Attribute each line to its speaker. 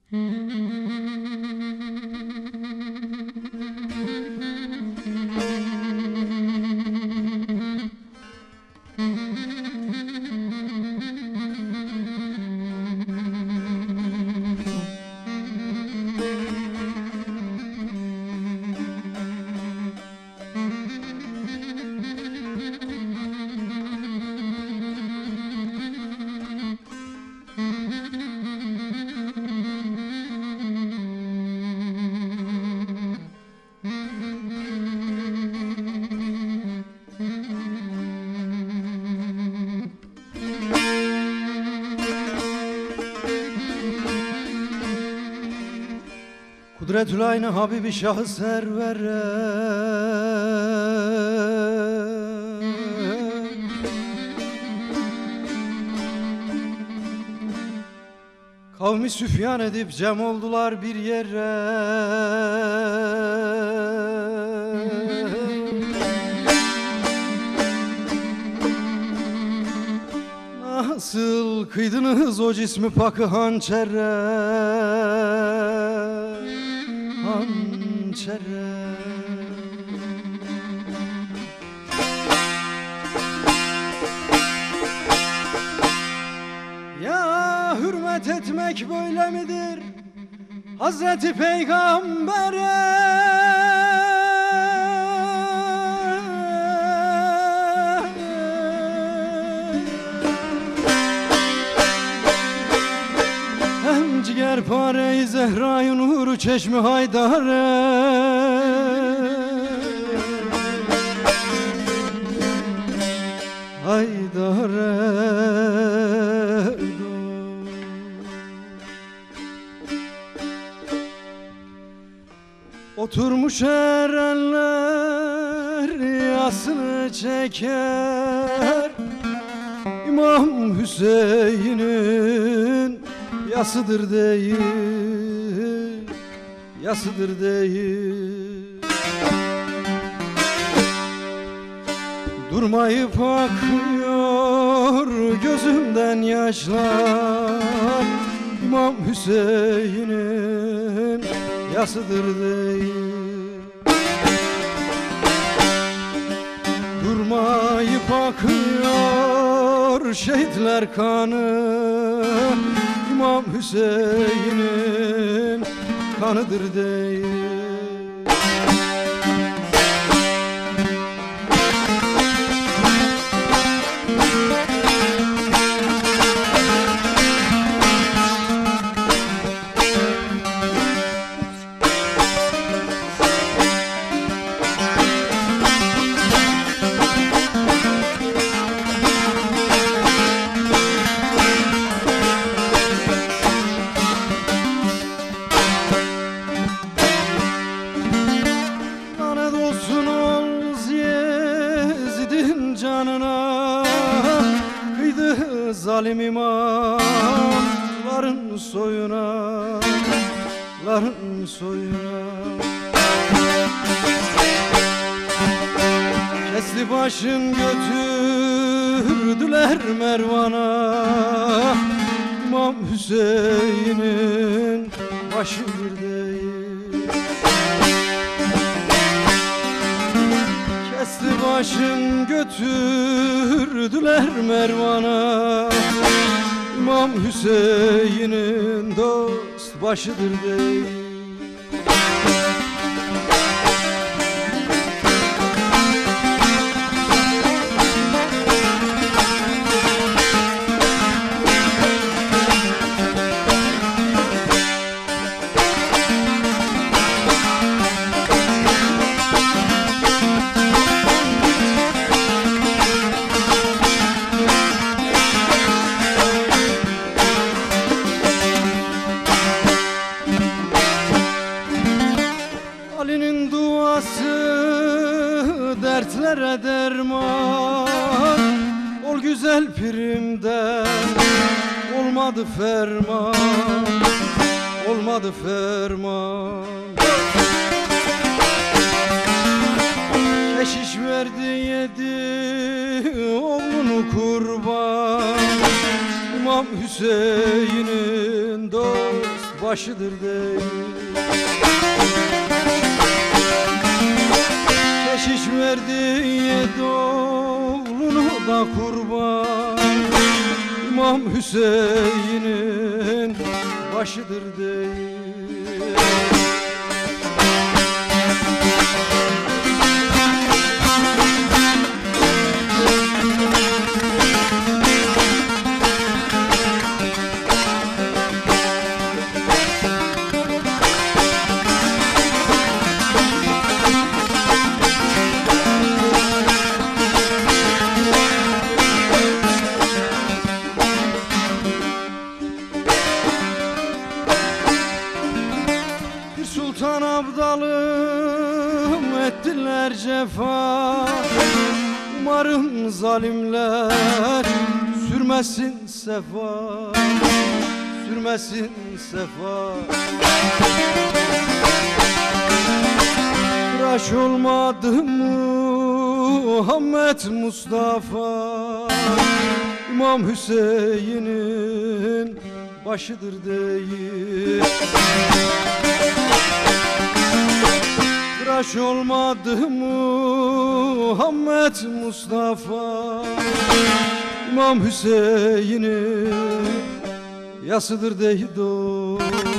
Speaker 1: Kudretül Aynı Habibi Şah-ı Server'e kavmi süfyan edip cem oldular bir yere. Nasıl kıydınız o cismi pakı hançere, hançere. Ya hürmet etmek böyle midir Hazreti Peygamber'e? Hem ciğerpare-i Zehra-i Nur-u Çeşmi Haydar'e, Haydar'e. Oturmuş erenler yasını çeker, İmam Hüseyin'in yasıdır değil, yasıdır değil. Durmayıp akıyor gözümden yaşlar, İmam Hüseyin'in yasıdır değil. Durmayıp akıyor şehitler kanı, İmam Hüseyin'in kanıdır değil. Zalim imamların soyuna, ların soyuna. Kesli başın götürdüler Mervan'a, İmam Hüseyin'in başıdır değil. Kesli başın götürdüler Mervan'a, İmam Hüseyin'in dost başıdır değil. Ali'nin duası dertlere derman, ol güzel pirimden olmadı ferman, olmadı ferman. Keşiş verdi yedi oğlunu kurban, İmam Hüseyin'in dost başıdır değil. Keşiş verdi yedi oğlunu da kurban, İmam Hüseyin'in başıdır değil. Sultan abdalım ettiler cefa, umarım zalimler sürmesin sefa, sürmesin sefa. Tıraş olmadı Muhammed Mustafa, İmam Hüseyin'in başıdır değil. Tıraş olmadı Muhammed Mustafa, İmam Hüseyin'in yasıdır değil.